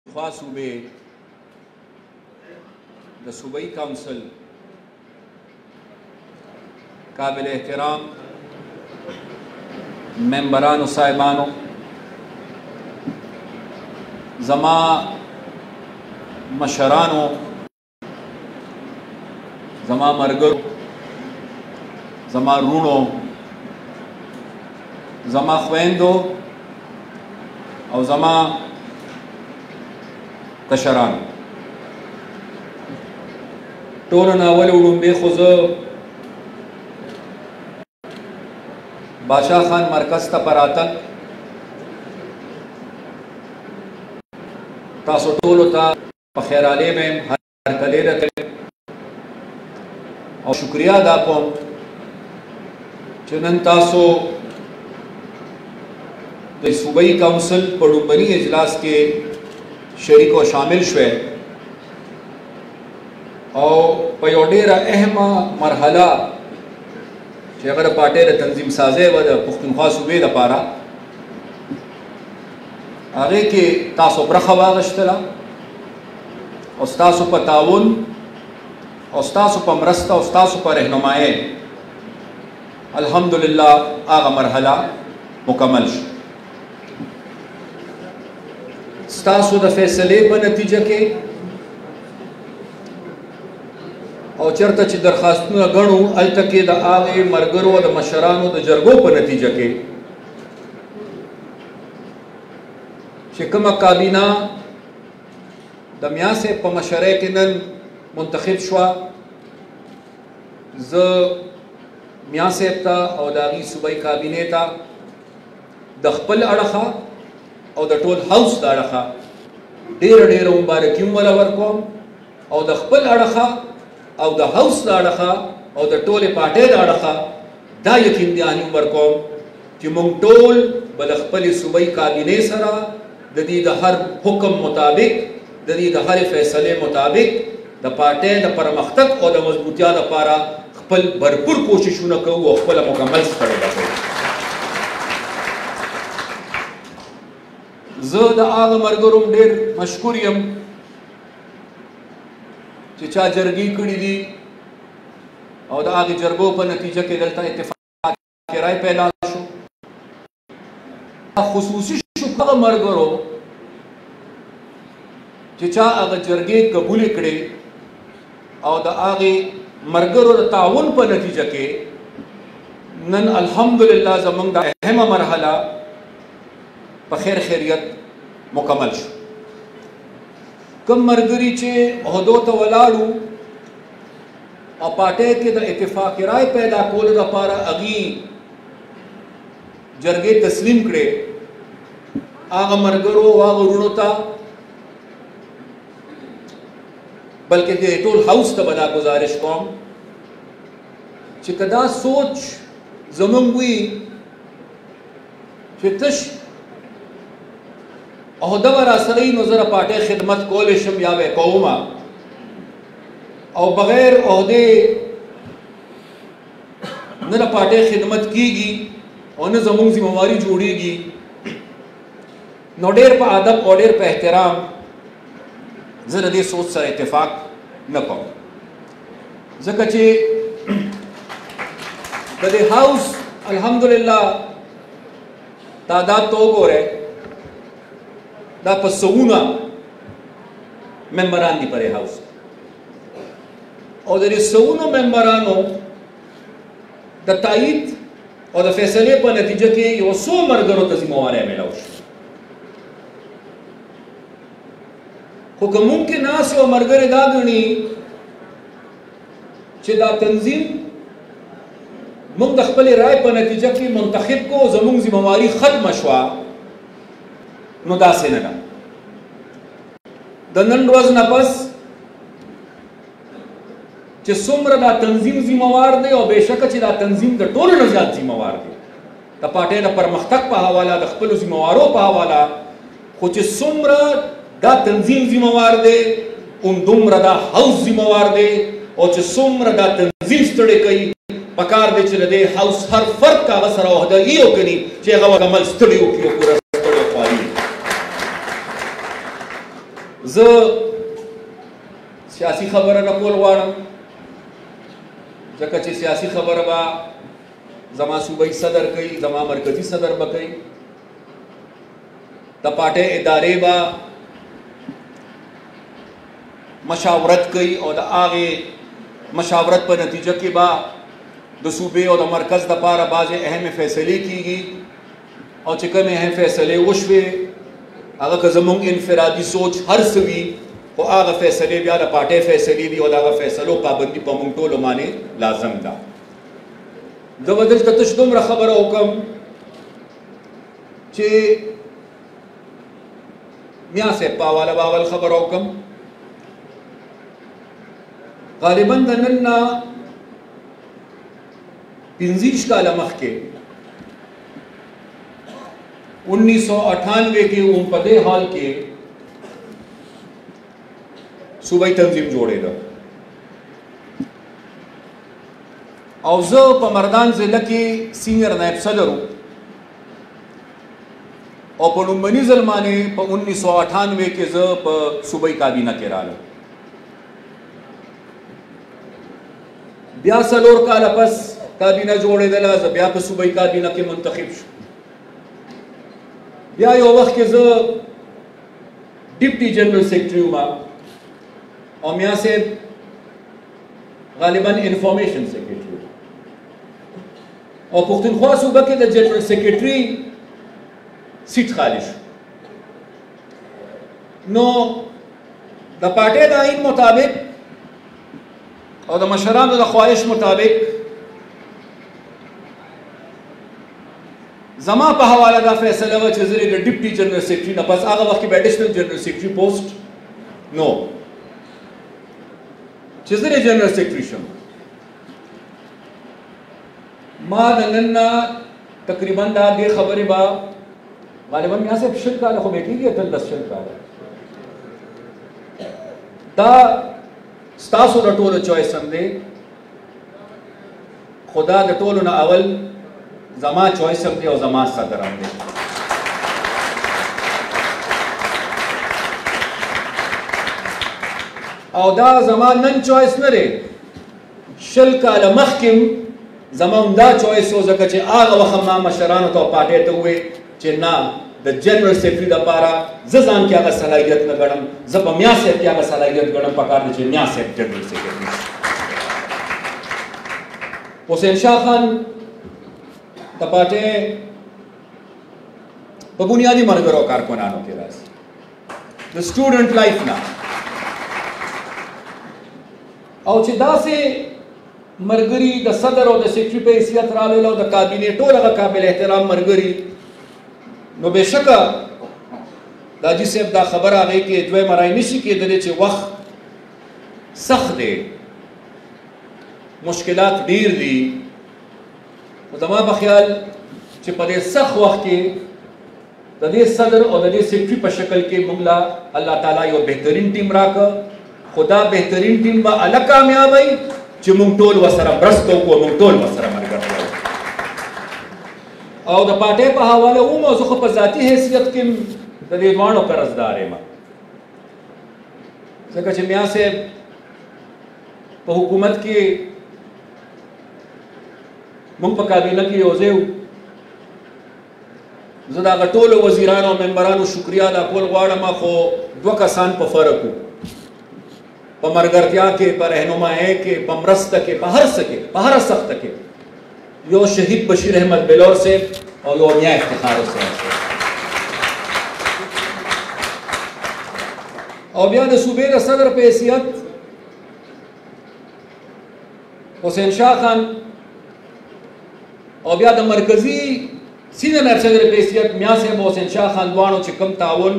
خواہ صوبے دا صوبائی کونسل قابل احترام ممبران و صاحبانو زما مشرانو زما مرگر زما رونو زما خویندو او زما کشران ټولو نه اول وړومبې خو زه باچا خان مرکز ته په راتګ تاسو ټولو ته په خیرالې مې هرکلی درکړم او شکریه ادا کوم چې نن تاسو د صوبایي کونسل په لومړني اجلاس کې شریک او شامل شوه او په یو ډېره اهمه مرحله چې هغه د پارټۍ د تنظیم سازۍ وه د پښتونخوا صوبې دپاره هغې کې تاسو برخه واخیستله او ستاسو په تعاون او ستاسو په مرسته او ستاسو په رهنمایۍ الحمدلله هغه مرحله مکمل شو ستاسو د فیصلې په نتیجه کې او چېرته چې درخواستونه ګڼو هلته کې د هغې ملګرو او د مشرانو د جرګو په نتیجه کې چې کومه کابینه د میا صاحب په مشرۍ کې نن منتخب شوه زه میا صاحب ته او د هغې صوبایي کابینې ته د خپل اړخه او د ټول هاوس د اړخه ډېره مبارکي وله ورکوم او د خپل اړخه او د هاوس د اړخه او د ټولې پارټۍ د اړخه دا یقین دهاني ورکوم چې موږ ټول به د خپلې صوبایي کابینې سره د دې د هر حکم مطابق د دې د هرې فیصلې مطابق د پارټۍ د پرمختګ او د مضبوطیا لپاره خپل بھرپور کوششونه کوو او خپله مکمل ستړی کوو زه د هغه ملګرو ډېر مشکور یم چې چا جرګې کړي دي او د هغې جرګو په نتیجه کې دلته اتفاق رای پیدا شو خصوصي شکر هغه ملګرو چې چا هغه جرګې قبولې کړې او د هغې ملګرو د تعاون په نتیجه کې نن الحمدلله زموږ د اهمه مرحله په خیر خیریت مکمل شو کم ملګري چې عہدو ته ولاړو او پارټۍ کې د اتفاق رای پیدا کولو لپاره هغې جرګې تسلیم کړې هغه ملګرو او هغه وروڼو ته بلکې د ټول هاوس ته به دا ګزارش کوم چې که دا سوچ زموږ وي چې تش عہده به راسره وي نو زه د پارټۍ خدمت کولی شم یا به یې کوم او بغیر عہدې نه د پارټۍ خدمت کیږي او نه زموږ ذمہواري جوړیږي نو ډېر په ادب او ډېر په احترام زه د دې سوچ سره اتفاق نه کوم ځکه چې د دې هاوس الحمدلله تعداد ته وګورئ دا په سوونه ممبران دي پر هاوس او د دې سوونو ممبرانو د تایید او د فیصلې په نتیجه کې یو څو ملګرو ته ذمہواری میلاو شو خو که ممکن ناس و ملګري دا ګڼي چې دا تنظیم موږ د خپلې رای په نتیجه کې منتخب کو زموږ ذمہواري ختمه شوه نو داسې نه ده د نن ورځ نه پس چې څومره دا تنظیم ذمہوار دی او بېشکه چې دا تنظیم د ټولو نه زیات ذمہوار دی د پارټۍ د پرمختګ په حواله د خپلو ذمہوارو په حواله خو چې څومره دا تنظیم ذمہوار دی دومره دا هاوس ذمہوار دی او چې څومره دا تنظیم ستړی کوي پکار دی چې د دې هاوس هر فرد که هغه سره عہده وي او که چې هغه مکمل ستړی وکړي او پوره ستړی خواري زه سیاسي خبره نه کول غواړم ځکه چې سیاسي خبره به زما صوبایي صدر کوي زما مرکزي صدر به کوي د پارټۍ ادارې به مشاورت کوي او د هغې مشاورت په نتیجه کې به د صوبې او د مرکز دپاره بعضې اهمې فیصلې کیږي او چې کومې اهم فیصلې وشوې هغه که زموږ انفرادي سوچ هر څه وي خو هغه فیصلې بیا د پارټۍ فیصلې دي او د هغه فیصلو پابندي په موږ ټولو باندې لازم ده زه به دلته تش دومره خبره وکړم چې میا صاحب په حواله به اول خبره وکړم غالبا د نن نه 15 کاله مخکې 1998 کې په دې حال کې صوبایي تنظیم جوړېده او زه په مردان ضلع کې سینیر نایب صدر وم او په لومړني ځل باندې په 1998 کې زه په صوبایي کابینه کې رالم بیا 4 کاله پس کابینه جوړېدله زه بیا په صوبایي کابینه کې منتخب شوم بیا یو وخت کې زه ډیپټي جنرال سیکرټري وم او میا صاحب غالبا انفارمیشن سیکرټري او پښتونخوا صوبه کې د جنرال سیکرټري سیټ خالی شو نو د پارټۍ د آئین مطابق او د مشرانو د خواهش مطابق زما په حواله دا فیصله وه چې زه د ډیپټي جنرال سیکرټري نه پس هغه وخت کې به اډیشنل جنرال سیکرټري پوسټ نو چې زه د جنرال سیکرټري شم ما د نن نه تقریبا دا دې خبرې به غالبا میا صاحب 100 کاله خو به کېږي 10 کاله دا ستاسو د ټولو چوایس هم دی خو دا د ټولو نه اول زما چوایس هم دی او زما صدر هم دی او دا زما نن چوایس نه دی 100 کاله مخکې زما همدا چوایس و ځکه چې هغه وخت ما مشرانو ته او پارټۍ ته وویل چې نه د جنرال سیکرټري دپاره زه ځان کې هغه صلاحیت نه ګڼم زه په میا صاحب کې هغه صلاحیت ګڼم پکار دی چې میا صاحب جنرال سیکرټري شي حسین شاه خان د پارټۍ په بنیادي ملګرو او کارکنانو کې راځي د سټوډنټ لایف نه او چې داسې مرګري د صدر او د سیکرټري په حیثیت راغلل او د کابینې ټول هغه قابل احترام مرګري نو بېشکه د حاجي صاحب دا خبره هغې کې دویمه رای نشي کېدلی چې وخت سخت دی مشکلات ډیر دي خو زما په خیال چې په دې سخت وخت کې د دې صدر او د دې سیکرټري په شکل کې موږ له الله تعالی یو بهترین ټیم راکړه خو دا بهترین ټیم به هله کامیابوي چې موږ ټول ورسره مرسته وکړو موږ ټول ورسره ملګرتیا وکړو او د پارټۍ په حواله وم او زه خو په ذاتي حیثیت کې د دې دواړو قرضدار یم ځکه چې میا صاحب په حکومت کې موږ په کابینه کې یو ځای وو زه د هغه ټولو وزیرانو او ممبرانو شکریا ادا کول غواړم خو 2 کسان په فرق وو په ملګرتیا کې په رهنمایۍ کې په مرسته کې په هر څه کې په هره سخته کې یو شهید بشیر احمد بلور صاحب او یو میا افتخار صاحب او بیا د صوبې د صدر په حیثیت حسین شاه خان او بیا د مرکزی سینئر نایب صدر په حیثیت میا صاحب او حسین شاه خان دواړو چې کوم تعاون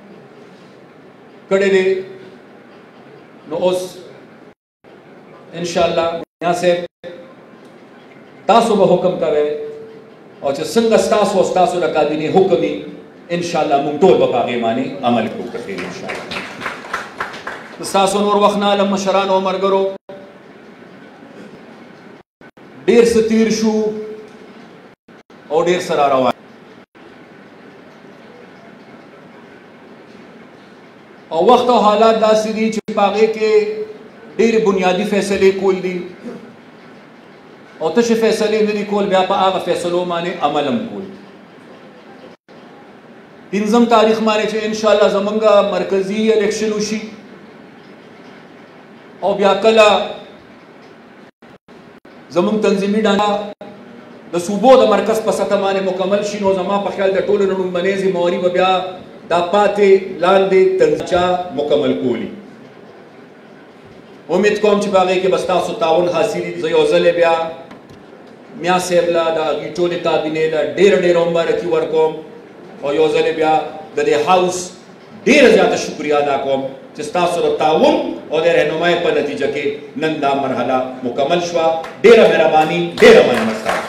کړی دی نو اوس انشاءالله میا صاحب تاسو به حکم کوئ او چې څنګه ستاسو او ستاسو د کابینې حکم وي انشاءالله موږ ټول به په هغې باندې عمل کوو که خیر انشاءالله ستاسو نور وخت نه علم مشرانو او ملګرو ډېر څه تیر شو او ډېر څه را روان او وخت او حالات داسې دي چې په هغې کې ډېرې بنیادي فیصلې کول دي او تشې فیصلې نه دي کول، بیا په هغه فیصلو باندې عمل هم کول. 5 تاریخ باندې چې انشاءالله زمونږ مرکزي الیکشن وشي او بیا کله زمونږ تنظیمي ډله د صوبو د مرکز په سطح باندې مکمل شي، نو زما په خیال د ټولو نه لومړنۍ ذمهواري به بیا دا پاتې لاندې تنظیم مکمل کولی. امید کوم چې په هغې کې به ستاسو تعاون حاصلي. زه یو ځل بیا میا صاحب له د هغې ټولې کابینې له ډېره مبارکي ورکوم او یو ځل بیا د دې هاوس ډېره زیاته شکریه ادا کوم چې ستاسو د تعاون او د رهنمایۍ په نتیجه کې نن دا مرحله مکمل شوه. ډېره مهرباني، ډېره مننه ستاسو.